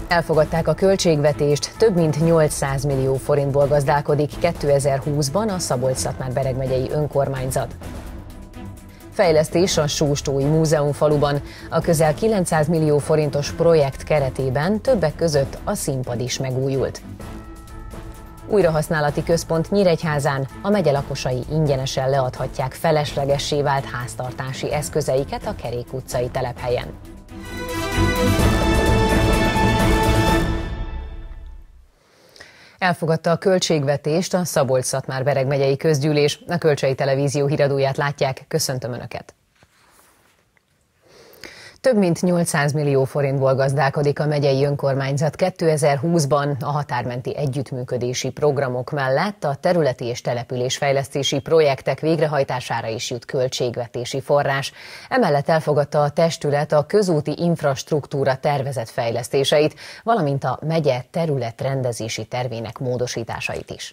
Elfogadták a költségvetést, több mint 800 millió forintból gazdálkodik 2020-ban a Szabolcs-Szatmár-Bereg megyei önkormányzat. Fejlesztés a Sóstói Múzeumfaluban. A közel 900 millió forintos projekt keretében többek között a színpad is megújult. Újrahasználati központ Nyíregyházán, a megye lakosai ingyenesen leadhatják feleslegessé vált háztartási eszközeiket a Kerék utcai telephelyen. Elfogadta a költségvetést a Szabolcs-Szatmár-Bereg megyei közgyűlés. A Kölcsei Televízió híradóját látják, köszöntöm Önöket! Több mint 800 millió forintból gazdálkodik a megyei önkormányzat 2020-ban a határmenti együttműködési programok mellett a területi és településfejlesztési projektek végrehajtására is jut költségvetési forrás. Emellett elfogadta a testület a közúti infrastruktúra tervezett fejlesztéseit, valamint a megye területrendezési tervének módosításait is.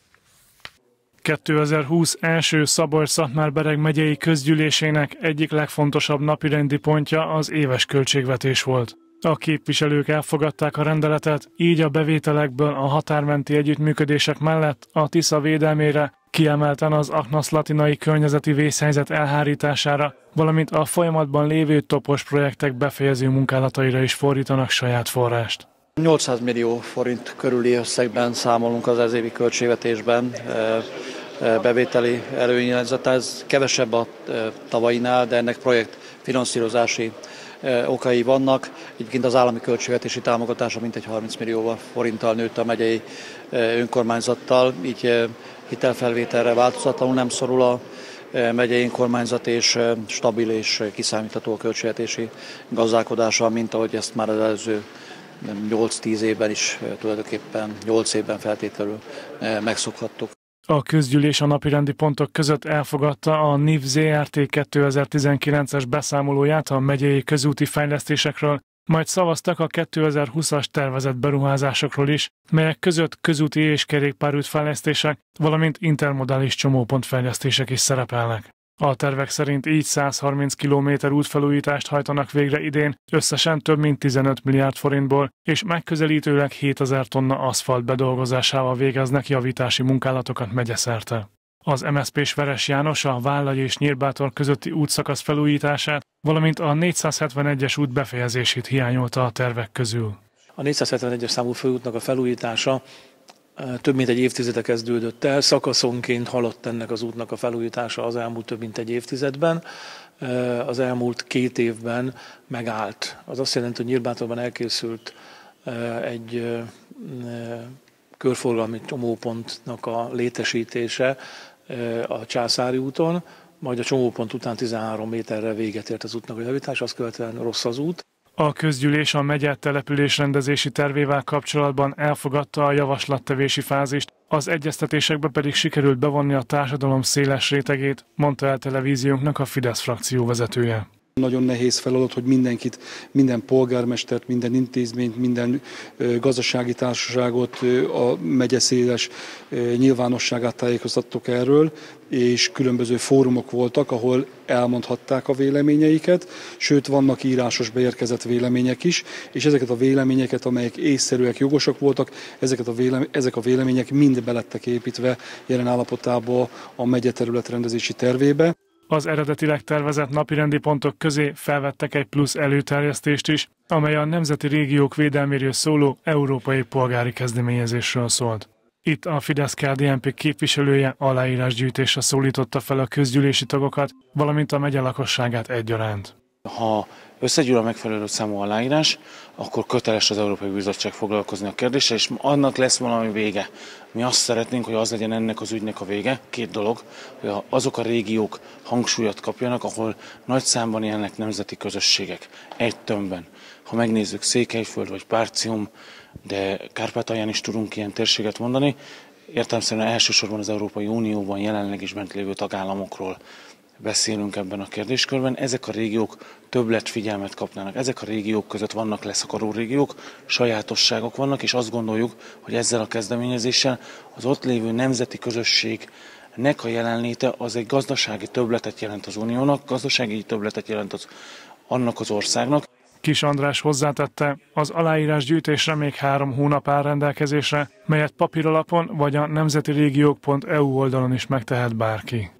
2020 első Szabolcs-Szatmár-Bereg megyei közgyűlésének egyik legfontosabb napirendi pontja az éves költségvetés volt. A képviselők elfogadták a rendeletet, így a bevételekből a határmenti együttműködések mellett a Tisza védelmére, kiemelten az Aknasz-Latinai környezeti vészhelyzet elhárítására, valamint a folyamatban lévő topos projektek befejező munkálataira is fordítanak saját forrást. 800 millió forint körüli összegben számolunk az ezévi költségvetésben bevételi előirányzata. Ez kevesebb a tavainál, de ennek projekt finanszírozási okai vannak. Egyébként az állami költségvetési támogatása mintegy 30 millió forinttal nőtt a megyei önkormányzattal, így hitelfelvételre változatlanul nem szorul a megyei önkormányzat, és stabil és kiszámítható a költségvetési gazdálkodása, mint ahogy ezt már az előző 8-10 évben is, tulajdonképpen 8 évben feltétlenül megszokhattuk. A közgyűlés a napirendi pontok között elfogadta a NIV Zrt. 2019-es beszámolóját a megyei közúti fejlesztésekről, majd szavaztak a 2020-as tervezett beruházásokról is, melyek között közúti és kerékpárút fejlesztések, valamint intermodális csomópontfejlesztések is szerepelnek. A tervek szerint így 130 km útfelújítást hajtanak végre idén, összesen több mint 15 milliárd forintból, és megközelítőleg 7000 tonna aszfalt bedolgozásával végeznek javítási munkálatokat megyeszerte. Az MSZP-s Veres János a Vállai és Nyírbátor közötti útszakasz felújítását, valamint a 471-es út befejezését hiányolta a tervek közül. A 471-es számú főútnak a felújítása több mint egy évtizede kezdődött el, szakaszonként haladt ennek az útnak a felújítása az elmúlt több mint egy évtizedben. Az elmúlt 2 évben megállt. Az azt jelenti, hogy Nyírbátorban elkészült egy körforgalmi csomópontnak a létesítése a Császári úton, majd a csomópont után 13 méterre véget ért az útnak a javítása, azt követően rossz az út. A közgyűlés a megye településrendezési tervével kapcsolatban elfogadta a javaslattevési fázist, az egyeztetésekbe pedig sikerült bevonni a társadalom széles rétegét, mondta el televíziónknak a Fidesz frakció vezetője. Nagyon nehéz feladat, hogy mindenkit, minden polgármestert, minden intézményt, minden gazdasági társaságot, a megye széles nyilvánosságát tájékoztattok erről, és különböző fórumok voltak, ahol elmondhatták a véleményeiket, sőt vannak írásos beérkezett vélemények is, és ezeket a véleményeket, amelyek észszerűek, jogosak voltak, ezek a vélemények mind belettek építve jelen állapotában a megye területrendezési tervébe. Az eredetileg tervezett napirendi pontok közé felvettek egy plusz előterjesztést is, amely a nemzeti régiók védelméről szóló európai polgári kezdeményezésről szólt. Itt a Fidesz-KDNP képviselője aláírásgyűjtésre szólította fel a közgyűlési tagokat, valamint a megye lakosságát egyaránt. Ha összegyűl a megfelelő számú aláírás, akkor köteles az Európai Bizottság foglalkozni a kérdéssel, és annak lesz valami vége. Mi azt szeretnénk, hogy az legyen ennek az ügynek a vége. 2 dolog, hogy azok a régiók hangsúlyot kapjanak, ahol nagy számban élnek nemzeti közösségek, egy tömbben. Ha megnézzük Székelyföld vagy Partium, de Kárpátalján is tudunk ilyen térséget mondani, értelemszerűen elsősorban az Európai Unióban jelenleg is bent lévő tagállamokról beszélünk ebben a kérdéskörben. Ezek a régiók többletfigyelmet kapnának. Ezek a régiók között vannak leszakadó régiók, sajátosságok vannak, és azt gondoljuk, hogy ezzel a kezdeményezéssel az ott lévő nemzeti közösségnek a jelenléte az egy gazdasági többletet jelent az uniónak, gazdasági többletet jelent annak az országnak. Kis András hozzátette, az aláírásgyűjtésre még 3 hónap áll rendelkezésre, melyet papíralapon vagy a nemzetirégiók.eu oldalon is megtehet bárki.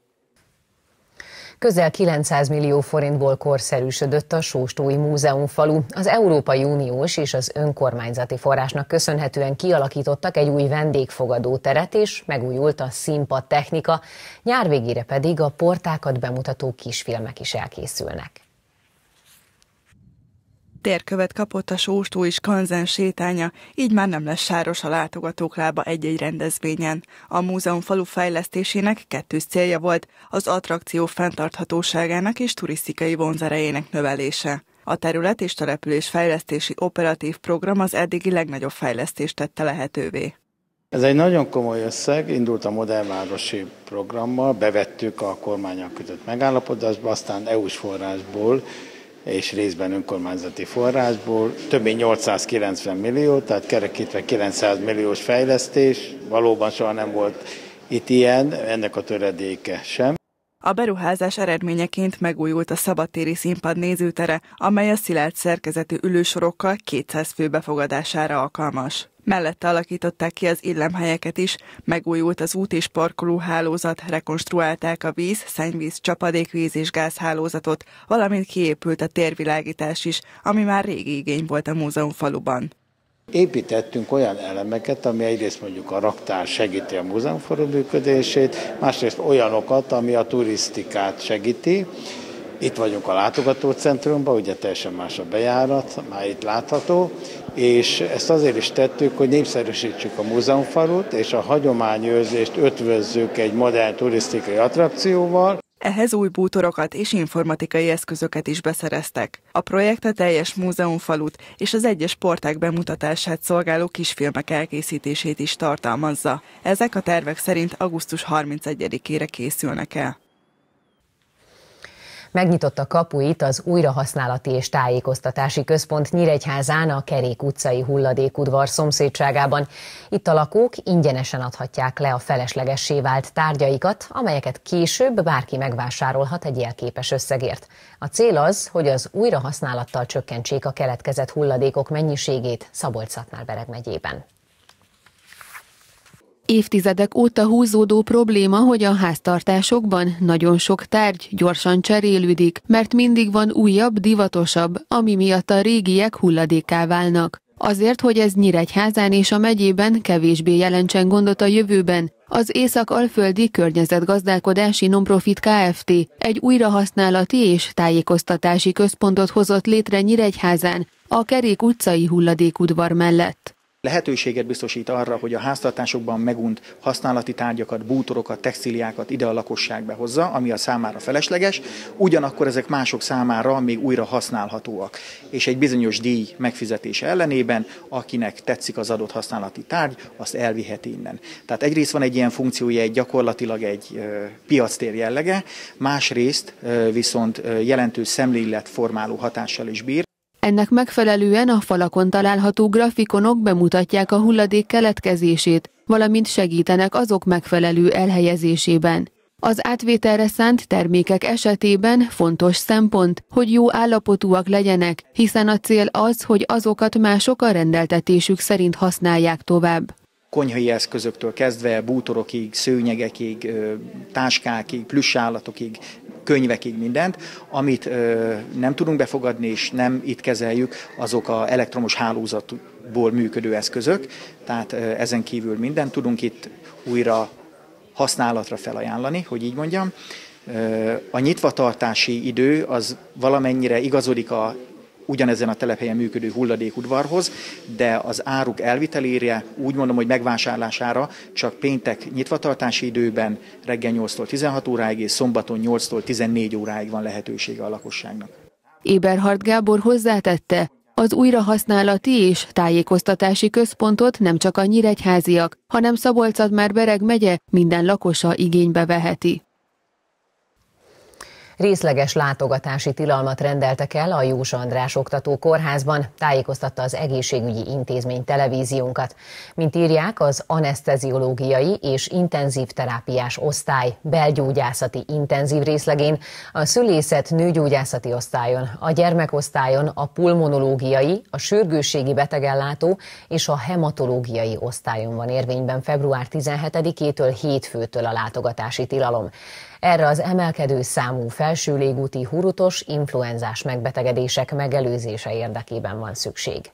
Közel 900 millió forintból korszerűsödött a Sóstói Múzeumfalu. Az Európai Uniós és az önkormányzati forrásnak köszönhetően kialakítottak egy új vendégfogadó teret, és megújult a színpad technika, nyár végére pedig a portákat bemutató kisfilmek is elkészülnek. Térkövet kapott a Sóstói skanzen sétánya, így már nem lesz sáros a látogatók lába egy-egy rendezvényen. A múzeumfalu fejlesztésének kettős célja volt, az attrakció fenntarthatóságának és turisztikai vonzerejének növelése. A terület és település fejlesztési operatív program az eddigi legnagyobb fejlesztést tette lehetővé. Ez egy nagyon komoly összeg, indult a modernvárosi programmal, bevettük a kormánnyal kötött megállapodásba, aztán EU-s forrásból és részben önkormányzati forrásból több mint 890 millió, tehát kerekítve 900 milliós fejlesztés, valóban soha nem volt itt ilyen, ennek a töredéke sem. A beruházás eredményeként megújult a szabadtéri színpad nézőtere, amely a szilárd szerkezetű ülősorokkal 200 fő befogadására alkalmas. Mellette alakították ki az illemhelyeket is, megújult az út- és parkolóhálózat, rekonstruálták a víz, szennyvíz, csapadékvíz és gázhálózatot, valamint kiépült a térvilágítás is, ami már régi igény volt a múzeumfaluban. Építettünk olyan elemeket, ami egyrészt mondjuk a raktár segíti a múzeumfalu működését, másrészt olyanokat, ami a turisztikát segíti. Itt vagyunk a látogatócentrumban, ugye teljesen más a bejárat, már itt látható, és ezt azért is tettük, hogy népszerűsítsük a múzeumfalut, és a hagyományőrzést ötvözzük egy modern turisztikai attrakcióval. Ehhez új bútorokat és informatikai eszközöket is beszereztek. A projekt a teljes múzeumfalut és az egyes porták bemutatását szolgáló kisfilmek elkészítését is tartalmazza. Ezek a tervek szerint augusztus 31-ére készülnek el. Megnyitotta kapuit az Újrahasználati és Tájékoztatási Központ Nyíregyházán a Kerék utcai hulladékudvar szomszédságában. Itt a lakók ingyenesen adhatják le a feleslegessé vált tárgyaikat, amelyeket később bárki megvásárolhat egy jelképes összegért. A cél az, hogy az újrahasználattal csökkentsék a keletkezett hulladékok mennyiségét Szabolcs-Szatmár-Bereg megyében. Évtizedek óta húzódó probléma, hogy a háztartásokban nagyon sok tárgy gyorsan cserélődik, mert mindig van újabb, divatosabb, ami miatt a régiek hulladékká válnak. Azért, hogy ez Nyíregyházán és a megyében kevésbé jelentsen gondot a jövőben, az Észak-Alföldi Környezetgazdálkodási Nonprofit Kft. Egy újrahasználati és tájékoztatási központot hozott létre Nyíregyházán, a Kerék utcai hulladékudvar mellett. Lehetőséget biztosít arra, hogy a háztartásokban megunt használati tárgyakat, bútorokat, textíliákat ide a lakosság behozza, ami a számára felesleges, ugyanakkor ezek mások számára még újra használhatóak. És egy bizonyos díj megfizetése ellenében, akinek tetszik az adott használati tárgy, azt elviheti innen. Tehát egyrészt van egy ilyen funkciója, gyakorlatilag egy piactér jellege, másrészt viszont jelentős szemléletformáló hatással is bír. Ennek megfelelően a falakon található grafikonok bemutatják a hulladék keletkezését, valamint segítenek azok megfelelő elhelyezésében. Az átvételre szánt termékek esetében fontos szempont, hogy jó állapotúak legyenek, hiszen a cél az, hogy azokat mások a rendeltetésük szerint használják tovább. Konyhai eszközöktől kezdve bútorokig, szőnyegekig, táskákig, plüssállatokig, könyvekig mindent, amit nem tudunk befogadni és nem itt kezeljük, azok az elektromos hálózatból működő eszközök, tehát ezen kívül mindent tudunk itt újra használatra felajánlani, hogy így mondjam. A nyitvatartási idő az valamennyire igazodik a ugyanezen a telephelyen működő hulladékudvarhoz, de az áruk elvitelére, úgy mondom, hogy megvásárlására csak péntek nyitvatartási időben reggel 8-tól 16 óráig és szombaton 8-tól 14 óráig van lehetősége a lakosságnak. Eberhard Gábor hozzátette, az újrahasználati és tájékoztatási központot nem csak a nyíregyháziak, hanem Szabolcs-Szatmár-Bereg megye minden lakosa igénybe veheti. Részleges látogatási tilalmat rendeltek el a Jósa András Oktató Kórházban, tájékoztatta az egészségügyi intézmény televíziónkat. Mint írják, az aneszteziológiai és intenzív terápiás osztály belgyógyászati intenzív részlegén, a szülészet nőgyógyászati osztályon, a gyermekosztályon, a pulmonológiai, a sürgősségi betegellátó és a hematológiai osztályon van érvényben február 17-től hétfőtől a látogatási tilalom. Erre az emelkedő számú felső légúti hurutos, influenzás megbetegedések megelőzése érdekében van szükség.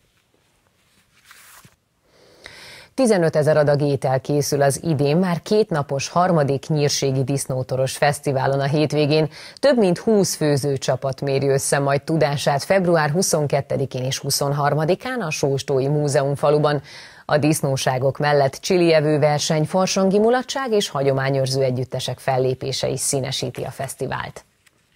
15 000 adag étel készül az idén már 2 napos harmadik nyírségi disznótoros fesztiválon a hétvégén. Több mint 20 főzőcsapat méri össze majd tudását február 22-én és 23-án a Sóstói Múzeumfaluban. A disznóságok mellett csilievő verseny, farsangi mulatság és hagyományőrző együttesek fellépése is színesíti a fesztivált.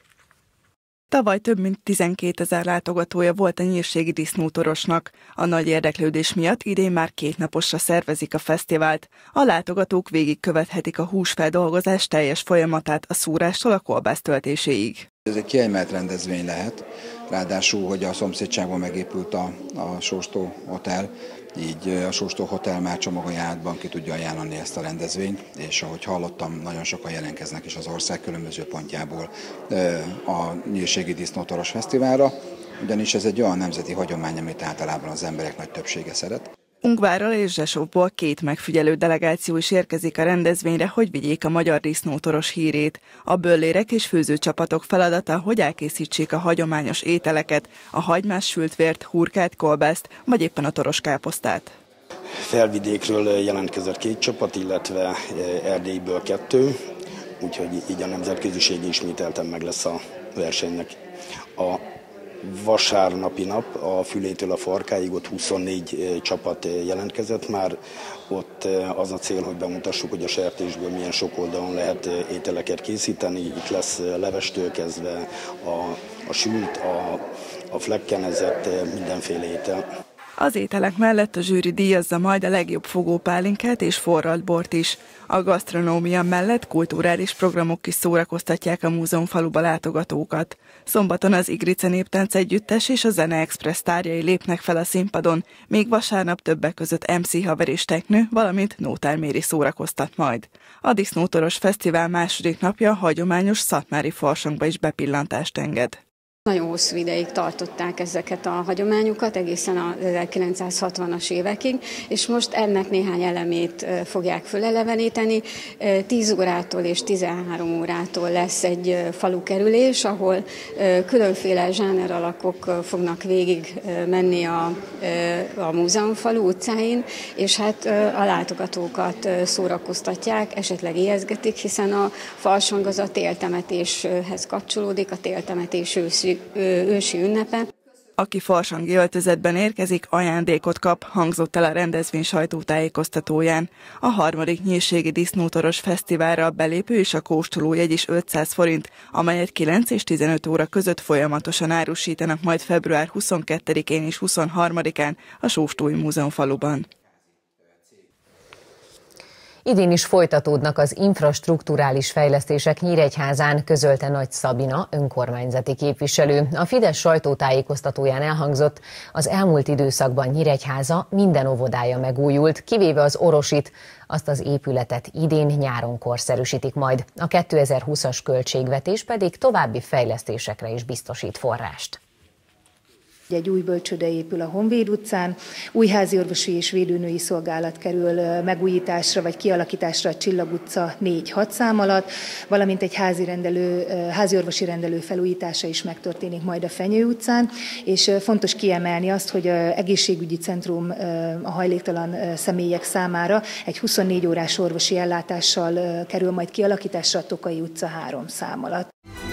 Tavaly több mint 12 000 látogatója volt a nyírségi disznótorosnak. A nagy érdeklődés miatt idén már 2 naposra szervezik a fesztivált. A látogatók végigkövethetik a húsfeldolgozás teljes folyamatát a szúrástól a kolbász töltéséig. Ez egy kiemelt rendezvény lehet, ráadásul, hogy a szomszédságban megépült a Sóstó Hotel, így a Sóstó Hotel már csomagajánlatban ki tudja ajánlani ezt a rendezvényt, és ahogy hallottam, nagyon sokan jelentkeznek is az ország különböző pontjából a Nyírségi Disznótoros Fesztiválra, ugyanis ez egy olyan nemzeti hagyomány, amit általában az emberek nagy többsége szeret. Ungvárral és Zsesovból 2 megfigyelő delegáció is érkezik a rendezvényre, hogy vigyék a magyar disznótoros hírét. A böllérek és főzőcsapatok feladata, hogy elkészítsék a hagyományos ételeket, a hagymás sültvért, hurkát, kolbászt, vagy éppen a toroskáposztát. Felvidékről jelentkezett 2 csapat, illetve Erdélyből 2, úgyhogy így a nemzetköziség ismételten meg lesz a versenynek. A vasárnapi nap a Fülétől a Farkáig ott 24 csapat jelentkezett már. Ott az a cél, hogy bemutassuk, hogy a sertésből milyen sok oldalon lehet ételeket készíteni. Itt lesz levestől kezdve a sült, a flekkenezett, mindenféle étel. Az ételek mellett a zsűri díjazza majd a legjobb fogópálinkát és forralt bort is. A gasztronómia mellett kulturális programok is szórakoztatják a múzeumfaluba látogatókat. Szombaton az Igrice Néptánc Együttes és a Zene Express tárjai lépnek fel a színpadon, még vasárnap többek között MC Haver és Teknő, valamint Nótár Méri szórakoztat majd. A Disznótoros Fesztivál második napja hagyományos szatmári farsangba is bepillantást enged. Nagyon hosszú ideig tartották ezeket a hagyományokat, egészen az 1960-as évekig, és most ennek néhány elemét fogják föleleveníteni. 10 órától és 13 órától lesz egy falukerülés, ahol különféle zsáneralakok fognak végig menni a múzeumfalu utcáin, és hát a látogatókat szórakoztatják, esetleg ijeszgetik, hiszen a farsang az a téltemetéshez kapcsolódik, a téltemetés ősi ünnepe. Aki farsangi öltözetben érkezik, ajándékot kap, hangzott el a rendezvény sajtótájékoztatóján. A harmadik nyírségi disznótoros fesztiválra a belépő és a kóstolójegy is 500 forint, amelyet 9 és 15 óra között folyamatosan árusítanak majd február 22-én és 23-án a Sóstói Múzeumfaluban. Idén is folytatódnak az infrastrukturális fejlesztések Nyíregyházán, közölte Nagy Szabina, önkormányzati képviselő. A Fidesz sajtótájékoztatóján elhangzott, az elmúlt időszakban Nyíregyháza minden óvodája megújult, kivéve az Orosit, azt az épületet idén nyáron korszerűsítik majd. A 2020-as költségvetés pedig további fejlesztésekre is biztosít forrást. Egy új bölcsőde épül a Honvéd utcán, új háziorvosi és védőnői szolgálat kerül megújításra vagy kialakításra a Csillag utca 4-6 szám alatt, valamint egy háziorvosi rendelő felújítása is megtörténik majd a Fenyő utcán, és fontos kiemelni azt, hogy egészségügyi centrum a hajléktalan személyek számára egy 24 órás orvosi ellátással kerül majd kialakításra a Tokai utca 3 szám alatt.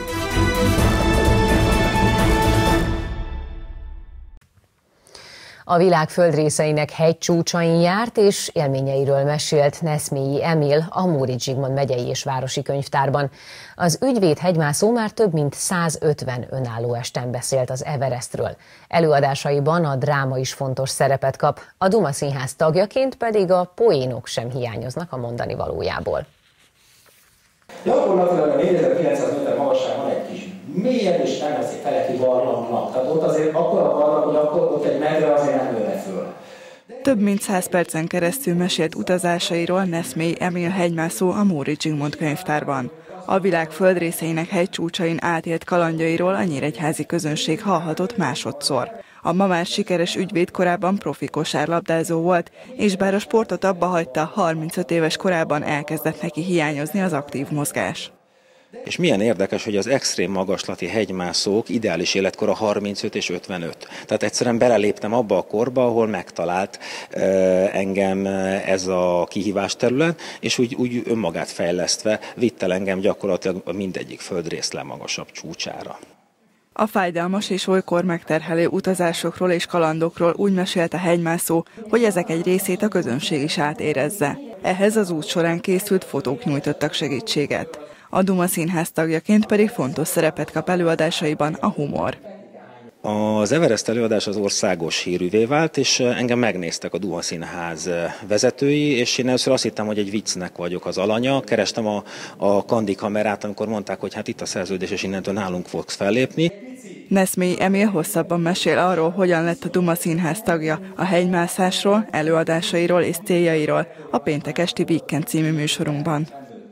A világ földrészeinek hegycsúcsain járt és élményeiről mesélt Neszmélyi Emil a Móricz Zsigmond megyei és városi könyvtárban. Az ügyvéd hegymászó már több mint 150 önálló esten beszélt az Everestről. Előadásaiban a dráma is fontos szerepet kap, a Duma Színház tagjaként pedig a poénok sem hiányoznak a mondani valójából. Gyakorlatilag a 4900 méter magasság van egy kis mélyen és nem lesz egy feletti barlangnak. Tehát ott azért akkor a barlang, hogy akkor ott egy medve azért nem nőne föl. Több mint 100 percen keresztül mesélt utazásairól Neszmély Emil hegymászó a Móricz Zsigmond könyvtárban. A világ földrészeinek hegycsúcsain átélt kalandjairól a nyíregyházi közönség hallhatott másodszor. A ma már sikeres ügyvéd korábban profi kosárlabdázó volt, és bár a sportot abba hagyta, 35 éves korában elkezdett neki hiányozni az aktív mozgás. És milyen érdekes, hogy az extrém magaslati hegymászók ideális életkora 35 és 55. Tehát egyszerűen beleléptem abba a korba, ahol megtalált engem ez a kihívás terület, és úgy önmagát fejlesztve vitt el engem gyakorlatilag mindegyik földrész legmagasabb csúcsára. A fájdalmas és olykor megterhelő utazásokról és kalandokról úgy mesélt a hegymászó, hogy ezek egy részét a közönség is átérezze. Ehhez az út során készült fotók nyújtottak segítséget. A Duma Színház tagjaként pedig fontos szerepet kap előadásaiban a humor. Az Everest előadás az országos hírűvé vált, és engem megnéztek a Duma Színház vezetői, és én először azt hittem, hogy egy viccnek vagyok az alanya. Kerestem a Kandi kamerát, amikor mondták, hogy hát itt a szerződés, és innentől nálunk fogsz fellépni. Neszmély Emil hosszabban mesél arról, hogyan lett a Duma Színház tagja, a hegymászásról, előadásairól és céljairól a péntek esti Weekend című műsorunkban.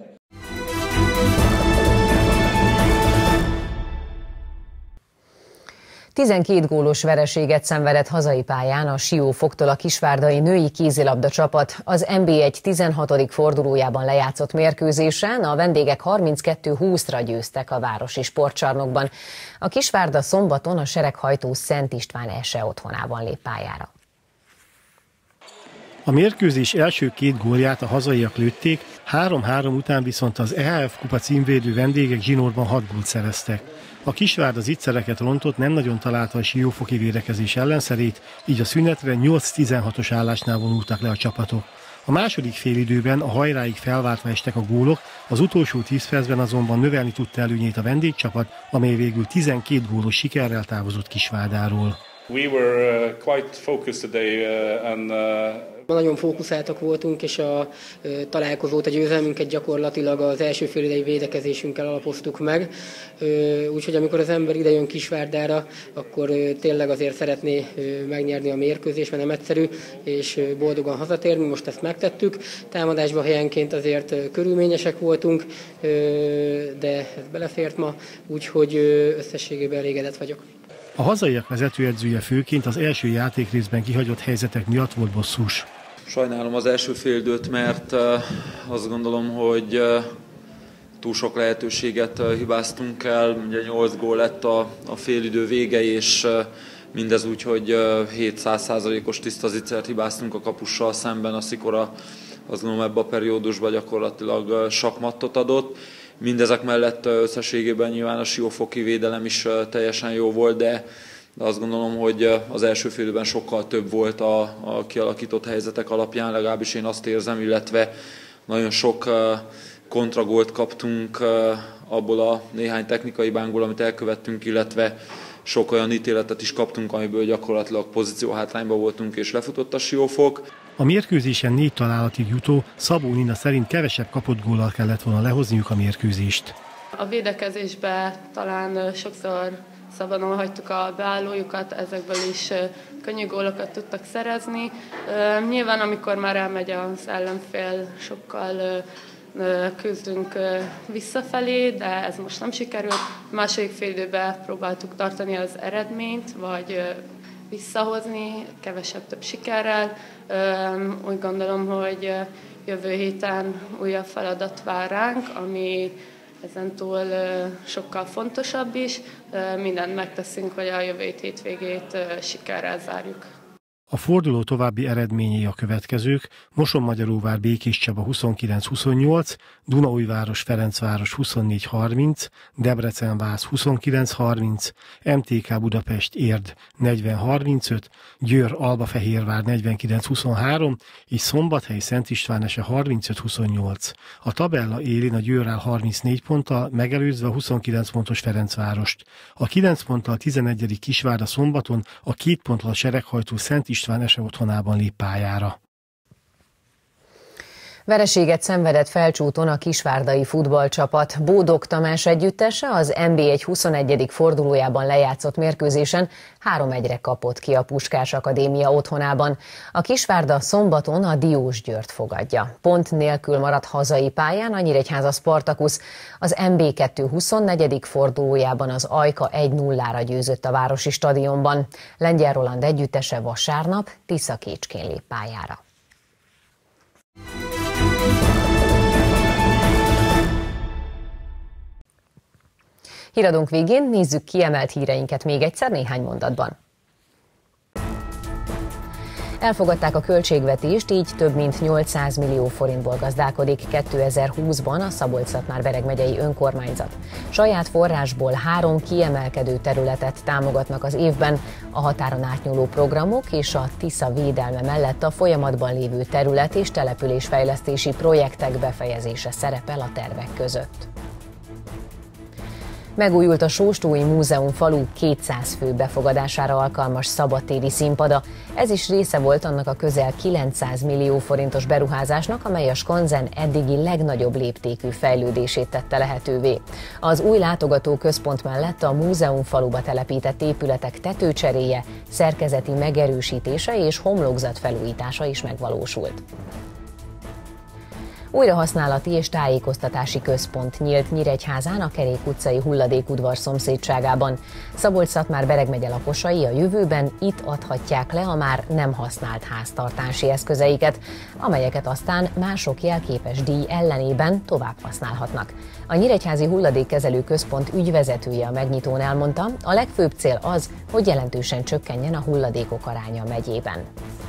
Tizenkét gólos vereséget szenvedett hazai pályán a Siófoktól a kisvárdai női kézilabda csapat. Az NB1 16. fordulójában lejátszott mérkőzésen a vendégek 32-20-ra győztek a városi sportcsarnokban. A Kisvárda szombaton a sereghajtó Szent István Ese otthonában lép pályára. A mérkőzés első 2 gólját a hazaiak lőtték, 3-3 után viszont az EHF kupa címvédő vendégek zsinórban 6 gólt szereztek. A Kisvárda zicsereket rontott, nem nagyon találta a siófoki védekezés ellenszerét, így a szünetre 8-16-os állásnál vonultak le a csapatok. A második félidőben a hajráig felváltva estek a gólok, az utolsó 10 percben azonban növelni tudta előnyét a vendégcsapat, amely végül 12 gólos sikerrel távozott Kisvárdáról. We were quite focused today and nagyon fókuszáltak voltunk, és a találkozót, a győzelmünket gyakorlatilag az első félidei védekezésünkkel alapoztuk meg. Úgyhogy amikor az ember idejön Kisvárdára, akkor tényleg azért szeretné megnyerni a mérkőzést, mert nem egyszerű, és boldogan hazatérni. Most ezt megtettük. Támadásban helyenként azért körülményesek voltunk, de ez belefért ma, úgyhogy összességében elégedett vagyok. A hazaiak vezetőedzője főként az első játékrészben kihagyott helyzetek miatt volt bosszús. Sajnálom az első félidőt, mert azt gondolom, hogy túl sok lehetőséget hibáztunk el. Ugye 8 gól lett a félidő vége, és mindez úgy, hogy 700%-os tiszta zicert hibáztunk a kapussal szemben. A Szikora azt gondolom ebben a periódusban gyakorlatilag sakmattot adott. Mindezek mellett összességében nyilván a siófoki védelem is teljesen jó volt, de azt gondolom, hogy az első félidőben sokkal több volt a kialakított helyzetek alapján, legalábbis én azt érzem, illetve nagyon sok kontragólt kaptunk abból a néhány technikai bánkból, amit elkövettünk, illetve sok olyan ítéletet is kaptunk, amiből gyakorlatilag pozícióhátrányban voltunk és lefutott a Siófok. A mérkőzésen 4 találatig jutó Szabó Nina szerint kevesebb kapott góllal kellett volna lehozniuk a mérkőzést. A védekezésben talán sokszor szabadon hagytuk a beállójukat, ezekből is könnyű gólokat tudtak szerezni. Nyilván amikor már elmegy az ellenfél, sokkal küzdünk visszafelé, de ez most nem sikerült. A második félidőben próbáltuk tartani az eredményt, vagy visszahozni, kevesebb-több sikerrel. Úgy gondolom, hogy jövő héten újabb feladat vár ránk, ami ezentúl sokkal fontosabb is. Mindent megteszünk, hogy a jövő hétvégét sikerrel zárjuk. A forduló további eredményei a következők: Mosonmagyaróvár Békés Csaba 29-28, Dunaújváros Ferencváros 24-30, Debrecen-Vász 29-30, MTK Budapest Érd 40-35, Győr Albafehérvár 49-23 és Szombathely Szent István Ese 35-28. A tabella élén a Győr áll 34 ponttal, megelőzve a 29 pontos Ferencvárost. A 9 ponttal 11. Kisvárda szombaton, a 2 ponttal sereghajtó Szent István Ese otthonában lép pályára. Vereséget szenvedett Felcsúton a kisvárdai futballcsapat. Bódog Tamás együttese az NB1 21. fordulójában lejátszott mérkőzésen 3-1-re kapott ki a Puskás Akadémia otthonában. A Kisvárda szombaton a Diósgyőrt fogadja. Pont nélkül maradt hazai pályán a Nyíregyháza Spartakusz. Az NB2 24. fordulójában az Ajka 1-0-ra győzött a városi stadionban. Lengyel Roland együttese vasárnap Tiszakécskén lép pályára. Híradónk végén nézzük kiemelt híreinket még egyszer néhány mondatban. Elfogadták a költségvetést, így több mint 800 millió forintból gazdálkodik 2020-ban a Szabolcs-Szatmár-Bereg megyei önkormányzat. Saját forrásból 3 kiemelkedő területet támogatnak az évben, a határon átnyúló programok és a Tisza védelme mellett a folyamatban lévő terület- és településfejlesztési projektek befejezése szerepel a tervek között. Megújult a Sóstói Múzeum falu 200 fő befogadására alkalmas szabadtéri színpada. Ez is része volt annak a közel 900 millió forintos beruházásnak, amely a skanzen eddigi legnagyobb léptékű fejlődését tette lehetővé. Az új látogatóközpont mellett a múzeum faluba telepített épületek tetőcseréje, szerkezeti megerősítése és homlokzat felújítása is megvalósult. Újrahasználati és tájékoztatási központ nyílt Nyíregyházán a Kerék utcai hulladékudvar szomszédságában. Szabolcs-Szatmár-Bereg megye lakosai a jövőben itt adhatják le a már nem használt háztartási eszközeiket, amelyeket aztán mások jelképes díj ellenében tovább használhatnak. A Nyíregyházi Hulladékkezelő Központ ügyvezetője a megnyitón elmondta, a legfőbb cél az, hogy jelentősen csökkenjen a hulladékok aránya a megyében.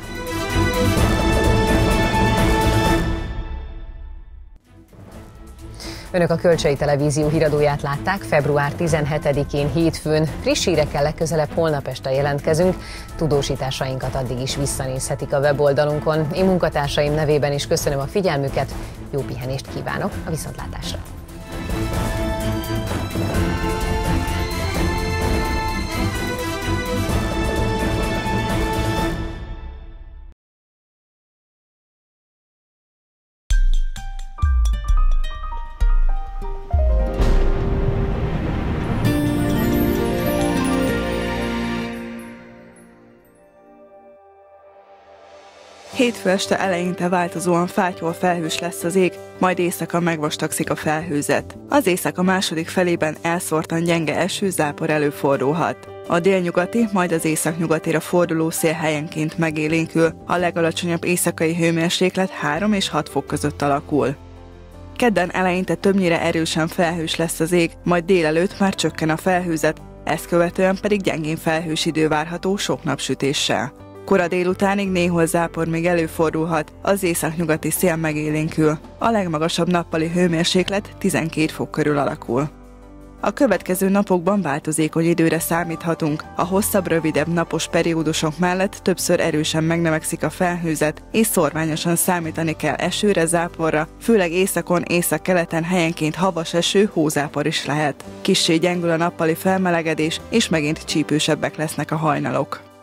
Önök a Kölcsei Televízió híradóját látták február 17-én hétfőn. Friss hírekkel legközelebb holnap este jelentkezünk. Tudósításainkat addig is visszanézhetik a weboldalunkon. Én munkatársaim nevében is köszönöm a figyelmüket, jó pihenést kívánok, a viszontlátásra! Hétfő este eleinte változóan fátyol felhős lesz az ég, majd éjszaka megvastagszik a felhőzet. Az éjszaka második felében elszórtan gyenge eső, zápor előfordulhat. A délnyugati, majd az északnyugatira forduló szél helyenként megélénkül, a legalacsonyabb éjszakai hőmérséklet 3 és 6 fok között alakul. Kedden eleinte többnyire erősen felhős lesz az ég, majd délelőtt már csökken a felhőzet, ezt követően pedig gyengén felhős idő várható sok napsütéssel. Kora délutánig néhol zápor még előfordulhat, az északnyugati szél megélénkül. A legmagasabb nappali hőmérséklet 12 fok körül alakul. A következő napokban változékony időre számíthatunk. A hosszabb, rövidebb napos periódusok mellett többször erősen megnövekszik a felhőzet, és szórványosan számítani kell esőre, záporra, főleg északon, északkeleten helyenként havas eső, hózápor is lehet. Kissé gyengül a nappali felmelegedés, és megint csípősebbek lesznek a hajnalok.